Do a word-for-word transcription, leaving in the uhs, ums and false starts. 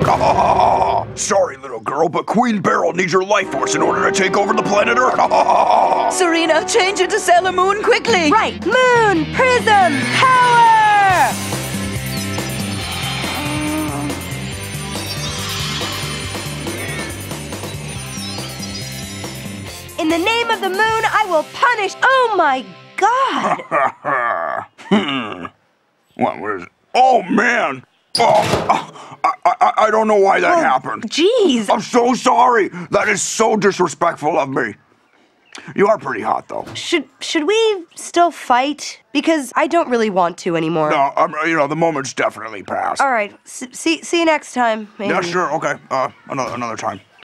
Sorry, little girl, but Queen Beryl needs your life force in order to take over the planet Earth. Serena, change it to Sailor Moon quickly. Right. Moon, prism, power! In the name of the moon, I will punish. Oh my God! hmm. What was it? Oh man! Oh, I, I, I don't know why that oh, happened. Jeez. I'm so sorry. That is so disrespectful of me. You are pretty hot, though. Should should we still fight? Because I don't really want to anymore. No, um, you know the moment's definitely passed. All right. S see see you next time. Maybe. Yeah, sure. Okay. Uh, another another time.